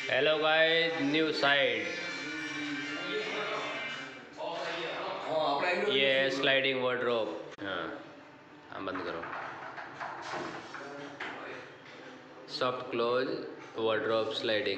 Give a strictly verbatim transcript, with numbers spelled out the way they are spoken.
Hello guys, new side. ये है sliding wardrobe. हाँ हाँ, बंद करो। Soft close wardrobe sliding.